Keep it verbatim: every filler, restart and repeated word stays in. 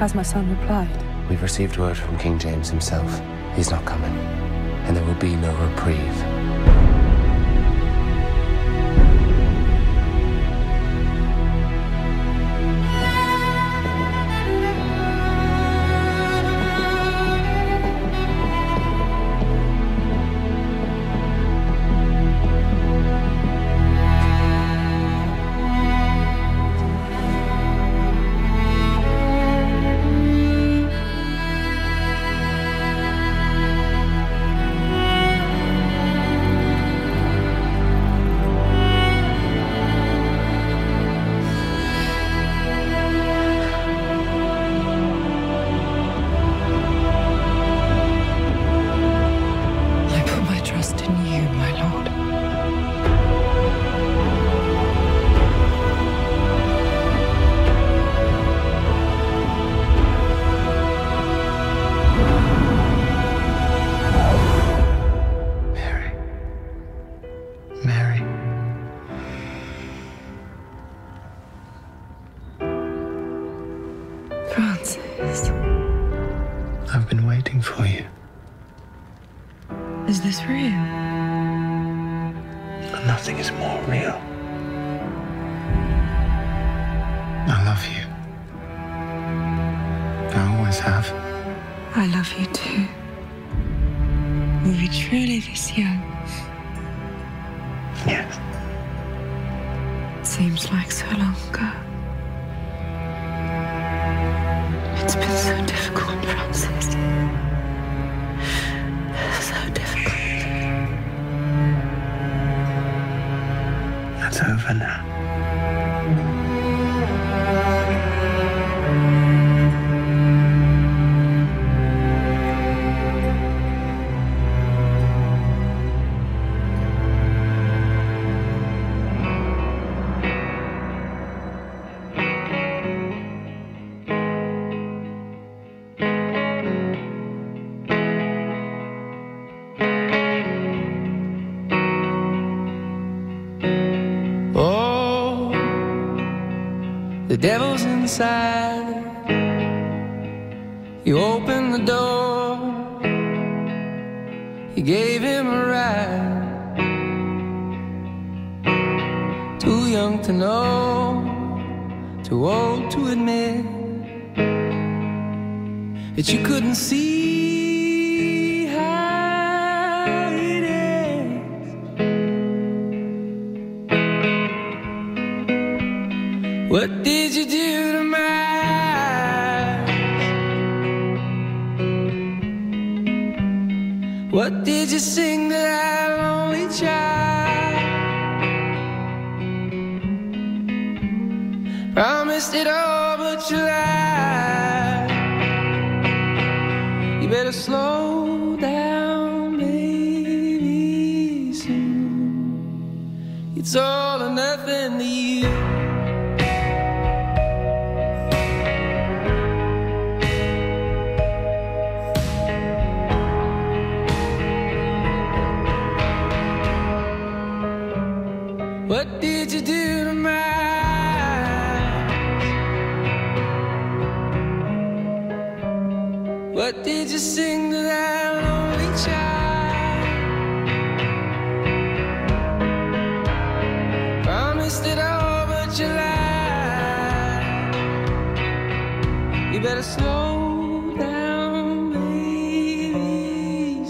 Has my son replied? We've received word from King James himself. He's not coming, and there will be no reprieve. Francis. I've been waiting for you. Is this real? Nothing is more real. I love you. I always have. I love you too. Were we truly this young? Yes. It seems like so long ago. It's been so difficult, Francis. So difficult. That's over now. The devil's inside. You opened the door. You gave him a ride. Too young to know, too old to admit that you couldn't see how it is. What did you do to my eyes? What did you sing to that lonely child? Promised it all, but you lied. You better slow down, baby, soon. It's all or nothing to you. What did you do to my eyes? What did you sing to that lonely child? Promised it all, but you lied. You better slow